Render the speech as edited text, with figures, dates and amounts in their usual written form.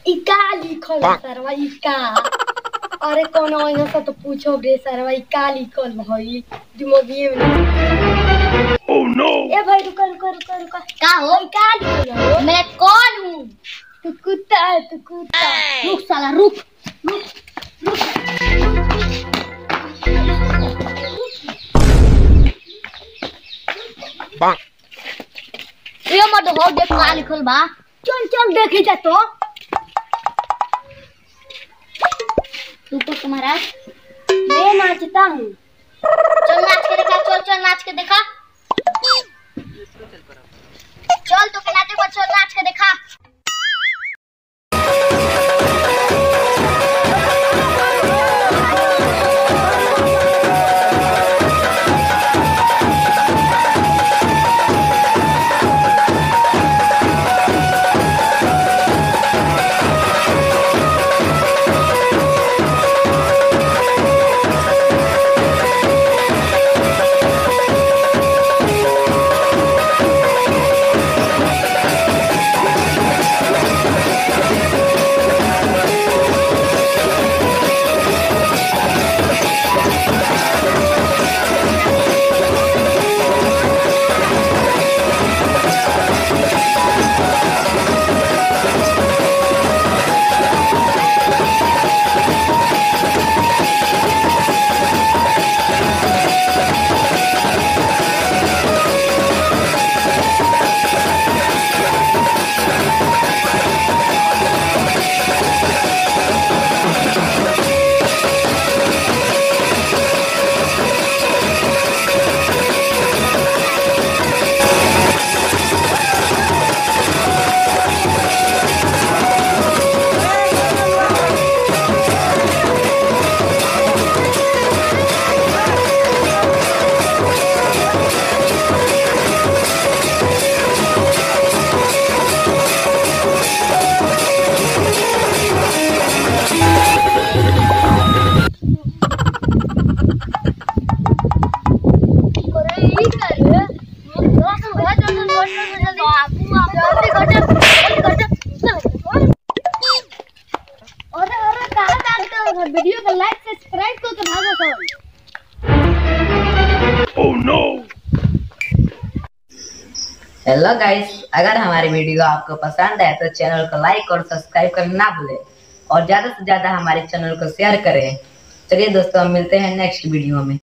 इका लिखल सरवा इका। अरे कोनो इना से तो पूछो बे सरवा इका लिखल भाई दिमागी में। ओह नो ए भाई रुका रुका रुका रुका का हो? इका लिखल हो। मैं कौन हूँ? तू कुत्ता है तू कुत्ता। रुक साला रुक रुक रुक। ये मत हो देख का लिखल बा। चल चल देखी जा तो। तू तो तुम्हारा मैं नाचता हूँ। चल नाच के दिखा, चल चल नाच के दिखा। चल तो नाचे को चल नाच के दिखा। वीडियो को लाइक सब्सक्राइब को तो भागो सब। Oh no. हेलो गाइस, अगर हमारी वीडियो आपको पसंद है तो चैनल को लाइक और सब्सक्राइब करना ना भूलें और ज्यादा से ज्यादा हमारे चैनल को शेयर करें। चलिए दोस्तों, हम मिलते हैं नेक्स्ट वीडियो में।